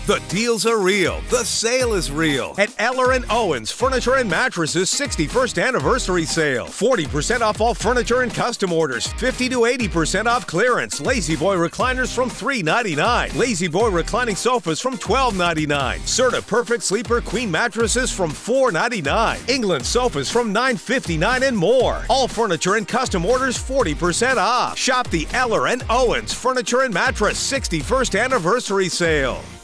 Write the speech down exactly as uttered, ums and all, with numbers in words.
The deals are real. The sale is real. At Eller Owens Furniture and Mattresses sixty-first Anniversary Sale. forty percent off all furniture and custom orders. fifty to eighty percent off clearance. Lazy Boy recliners from three ninety-nine. Lazy Boy reclining sofas from twelve ninety-nine. Serta Perfect Sleeper Queen mattresses from four ninety-nine. England sofas from nine fifty-nine and more. All furniture and custom orders forty percent off. Shop the Eller Owens Furniture and Mattress sixty-first Anniversary Sale.